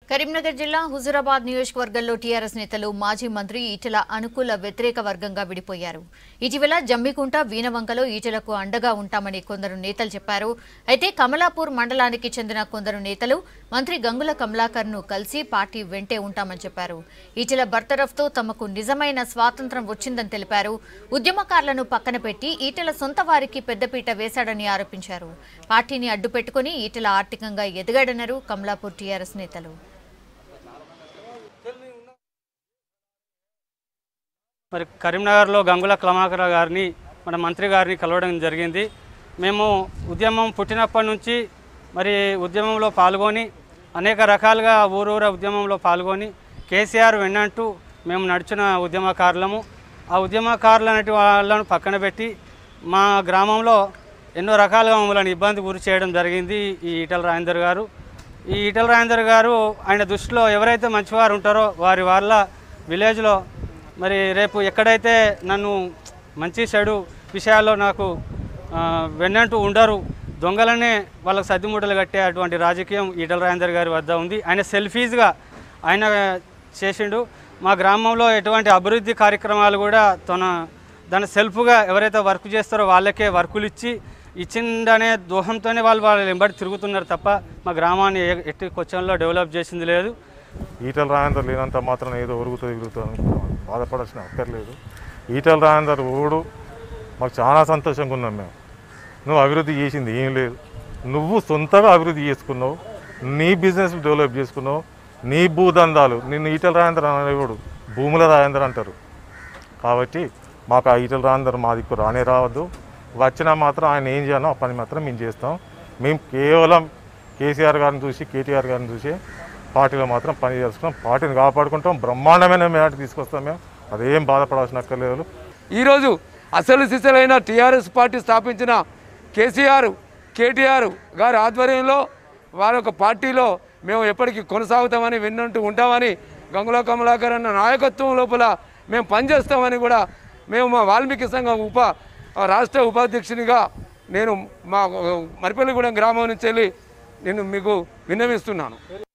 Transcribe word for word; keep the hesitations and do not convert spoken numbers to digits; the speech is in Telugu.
కరీంనగర్ జిల్లా హుజూరాబాద్ నియోజకవర్గంలో టీఆర్ఎస్ నేతలు మాజీ మంత్రి ఈటెల అనుకూల వ్యతిరేక వర్గంగా విడిపోయారు. ఇటీవల జమ్మికుంట వీనవంకలో ఈటెలకు అండగా ఉంటామని కొందరు నేతలు చెప్పారు. అయితే కమలాపూర్ మండలానికి చెందిన కొందరు నేతలు మంత్రి గంగుల కమలాకర్ను కలిసి పార్టీ వెంటే ఉంటామని చెప్పారు. ఈటెల బర్తరఫ్తో తమకు నిజమైన స్వాతంత్ర్యం వచ్చిందని తెలిపారు. ఉద్యమకారులను పక్కన పెట్టి ఈటెల సొంత వారికి పెద్దపీట వేశాడని ఆరోపించారు. పార్టీని అడ్డుపెట్టుకుని ఈటెల ఆర్థికంగా ఎదిగాడన్నారు కమలాపూర్ టీఆర్ఎస్ నేతలు. మరి కరీంనగర్లో గంగుల కమలాకర్ గారిని మన మంత్రి గారిని కలవడం జరిగింది. మేము ఉద్యమం పుట్టినప్పటి నుంచి మరి ఉద్యమంలో పాల్గొని అనేక రకాలుగా ఊరూర ఉద్యమంలో పాల్గొని కేసీఆర్ వెన్నంటూ మేము నడిచిన ఉద్యమకారులము. ఆ ఉద్యమకారులు అనేటి వాళ్ళను పక్కన పెట్టి మా గ్రామంలో ఎన్నో రకాలుగా మమ్మల్ని ఇబ్బంది గురి చేయడం జరిగింది ఈ ఈటెల రాజేందర్ గారు. ఈ ఈటెల రాజేందర్ గారు ఆయన దృష్టిలో ఎవరైతే మంచివారు ఉంటారో వారి వాళ్ళ విలేజ్లో మరి రేపు ఎక్కడైతే నన్ను మంచి చెడు విషయాల్లో నాకు వెన్నంటూ ఉండరు, దొంగలనే వాళ్ళకు సద్దిమూటలు కట్టే అటువంటి రాజకీయం ఈటెల రాజేందర్ గారి వద్ద ఉంది. ఆయన సెల్ఫీస్గా ఆయన చేసిండు. మా గ్రామంలో ఎటువంటి అభివృద్ధి కార్యక్రమాలు కూడా తన దాని సెల్ఫ్గా ఎవరైతే వర్క్ చేస్తారో వాళ్ళకే వర్కులు ఇచ్చి ఇచ్చిందనే దోహంతోనే వాళ్ళు వాళ్ళు వెంబడి తిరుగుతున్నారు తప్ప మా గ్రామాన్ని ఎట్టి క్వశ్చన్లో డెవలప్ చేసింది లేదు. ఈటెల రాజేందర్ లేనంత మాత్రం ఏదో ఒరుగుతుంది తిరుగుతుంది బాధపడాల్సిన అక్కర్లేదు. ఈటెల రాజేందర్ ఓడు మాకు చాలా సంతోషంగా ఉన్నాం. మేము నువ్వు అభివృద్ధి చేసింది ఏం లేదు, నువ్వు సొంతగా అభివృద్ధి చేసుకున్నావు, నీ బిజినెస్ డెవలప్ చేసుకున్నావు, నీ భూదందాలు నిన్ను ఈటెల రాజేందర్ అనేవాడు భూముల రాజేందర్ అంటారు. కాబట్టి మాకు ఆ ఈటెల రాజేందర్ మా దిక్కు రానే రావద్దు. వచ్చినా మాత్రం ఆయన ఏం చేయాలో ఆ పని మాత్రం మేము చేస్తాం. మేము కేవలం కేసీఆర్ గారిని చూసి కేటీఆర్ గారిని చూసి పార్టీలో మాత్రం పని చేసుకుంటాం, పార్టీని కాపాడుకుంటాం, బ్రహ్మాండమైన మేరకు తీసుకొస్తాం. మేము అదేం బాధపడాల్సిన అక్కర్లేదు. ఈరోజు అసలు సిసలైన టీఆర్ఎస్ పార్టీ స్థాపించిన కేసీఆర్ కేటీఆర్ గారి ఆధ్వర్యంలో వారి యొక్క పార్టీలో మేము ఎప్పటికీ కొనసాగుతామని విన్నంటూ ఉంటామని గంగుల కమలాకర్ అన్న నాయకత్వం లోపల మేము పనిచేస్తామని కూడా మేము మా వాల్మీకి సంఘం ఉప రాష్ట్ర ఉపాధ్యక్షునిగా నేను మా మరిపల్లిగూడెం గ్రామం నుంచి వెళ్ళి నేను మీకు విన్నవిస్తున్నాను.